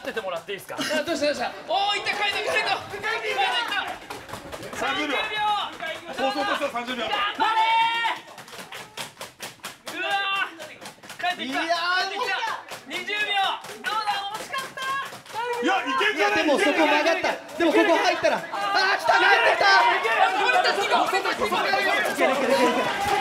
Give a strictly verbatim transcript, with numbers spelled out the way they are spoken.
っててもらっていいですか。 どうしたどうした。おお、いった、カイドカイドカイド。 さんじゅうびょう。放送としてはさんじゅうびょう。 頑張れー。うわー、帰ってきた。帰ってきた。にじゅうびょう。どうだ、惜しかった。 いや、いけんいやじゃない。 でもそこ曲がった。でもここ入ったら、ああ来た、帰ってきた。 これだ、次行こう。これだ、次行こう。 いけるいけるいけるいける。